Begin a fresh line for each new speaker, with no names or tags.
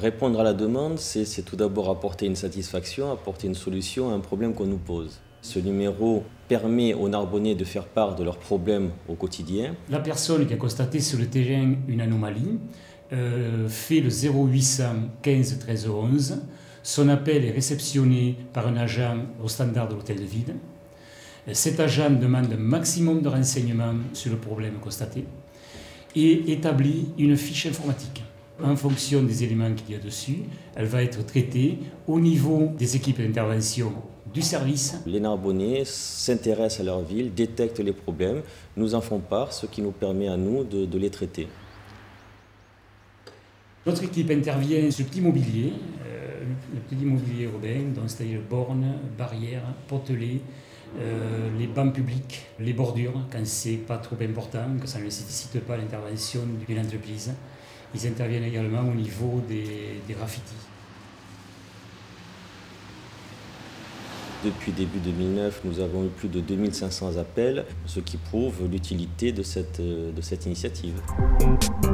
Répondre à la demande, c'est tout d'abord apporter une satisfaction, apporter une solution à un problème qu'on nous pose. Ce numéro permet aux Narbonnais de faire part de leurs problèmes au quotidien.
La personne qui a constaté sur le terrain une anomalie fait le 0800 15 13 11. Son appel est réceptionné par un agent au standard de l'hôtel de ville. Cet agent demande un maximum de renseignements sur le problème constaté et établit une fiche informatique. En fonction des éléments qu'il y a dessus, elle va être traitée au niveau des équipes d'intervention du service.
Les Narbonnais s'intéressent à leur ville, détectent les problèmes, nous en font part, ce qui nous permet à nous de les traiter.
Notre équipe intervient sur le petit mobilier urbain, donc c'est-à-dire bornes, barrières, potelets, les bancs publics, les bordures, quand c'est pas trop important, que ça ne nécessite pas l'intervention d'une entreprise. Ils interviennent également au niveau des graffitis.
Depuis début 2009, nous avons eu plus de 2500 appels, ce qui prouve l'utilité de cette initiative.